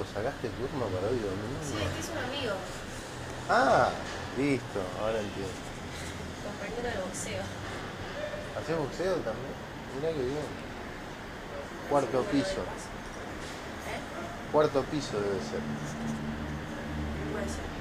sacaste turno para hoy domingo? Sí, es que es un amigo, Ah, listo, ahora entiendo. compañero de boxeo. ¿Hacés boxeo también? Mirá que bien. Así que Cuarto bueno, de piso. paso. ¿Eh? Cuarto piso debe ser. Puede ser.